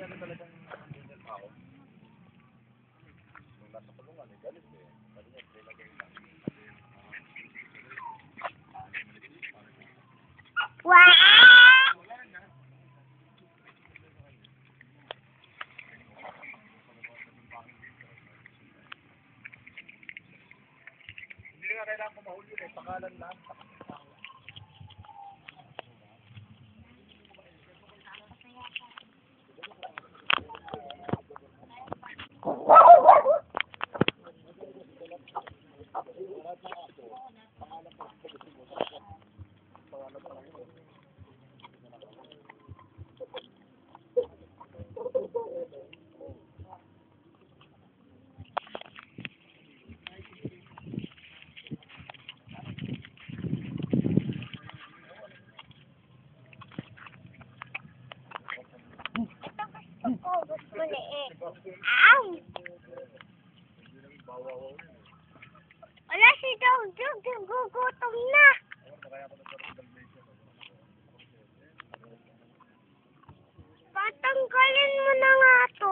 na talagang ganyan tao. Nung nasa kulungan, galit eh. Sabi niya, nilagay lang. Wow! Hindi nga kailangan ko mahuli eh. Pakalan lang. Oh, gusto mo na eh. Ow! Wala si Dog-Dog, nagugutom na. Patanggalin mo na nga to.